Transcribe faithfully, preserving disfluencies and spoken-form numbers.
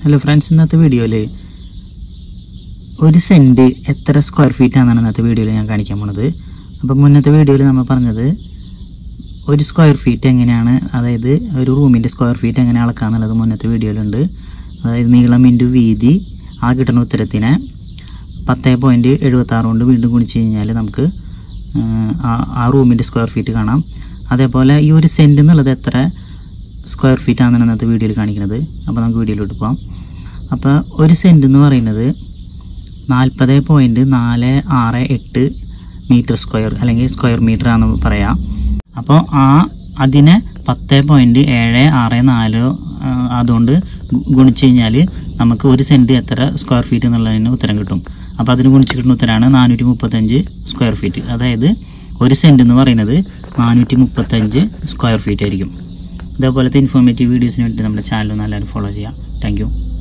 Hello friends, ഇന്നത്തെ വീഡിയോയിൽ ഒരു സെൻറ്റ് എത്ര സ്ക്വയർ ഫീറ്റ് ആണെന്നാണ് ഇന്നത്തെ വീഡിയോയിൽ ഞാൻ കാണിക്കാൻ പോണത്. അപ്പം മുന്നത്തെ വീഡിയോയിൽ നമ്മൾ പറഞ്ഞത് ഒരു സ്ക്വയർ ഫീറ്റ് എങ്ങനെയാണ്, അതായത് ഒരു റൂമിൻ്റെ സ്ക്വയർ ഫീറ്റ് എങ്ങനെ അളക്കാന്നുള്ളത് മുന്നത്തെ വീഡിയോയിലുണ്ട്. അതായത് നീളം ഇൻറ്റു വീതി, ആ കിട്ടുന്ന ഉത്തരത്തിനെ പത്ത് പോയിൻറ്റ് എഴുപത്താറ് കൊണ്ട് വീണ്ടും ഗുണിച്ച് കഴിഞ്ഞാൽ നമുക്ക് ആ റൂമിൻ്റെ സ്ക്വയർ ഫീറ്റ് കാണാം. അതേപോലെ ഈ ഒരു സെൻറ്റ് എന്നുള്ളത് എത്ര സ്ക്വയർ ഫീറ്റ് ആണെന്നാണ് ഇന്നത്തെ വീഡിയോയിൽ കാണിക്കുന്നത്. അപ്പോൾ നമുക്ക് വീഡിയോയിലോട്ട് പോകാം. അപ്പോൾ ഒരു സെൻറ്റ് എന്ന് പറയുന്നത് നാൽപ്പത് പോയിൻറ്റ് നാല് ആറ് എട്ട് മീറ്റർ സ്ക്വയർ അല്ലെങ്കിൽ സ്ക്വയർ മീറ്റർ ആണെന്ന് പറയാം. അപ്പോൾ ആ അതിനെ പത്ത് പോയിൻറ്റ് ഏഴ് ആറ് നാല് അതുകൊണ്ട് ഗുണിച്ച് കഴിഞ്ഞാൽ നമുക്ക് ഒരു സെൻറ്റ് എത്ര സ്ക്വയർ ഫീറ്റ് എന്നുള്ളതിന് ഉത്തരം കിട്ടും. അപ്പോൾ അതിന് ഗുണിച്ച് കിട്ടുന്ന ഉത്തരമാണ് നാനൂറ്റി മുപ്പത്തഞ്ച് സ്ക്വയർ ഫീറ്റ്. അതായത് ഒരു സെൻറ്റ് എന്ന് പറയുന്നത് നാനൂറ്റി മുപ്പത്തഞ്ച് സ്ക്വയർ ഫീറ്റ് ആയിരിക്കും. ഇതേപോലത്തെ ഇൻഫോർമേറ്റീവ് വീഡിയോസിന് വേണ്ടി നമ്മുടെ ചാനൽ ഒന്ന് എല്ലാവരും ഫോളോ ചെയ്യാം. Thank U.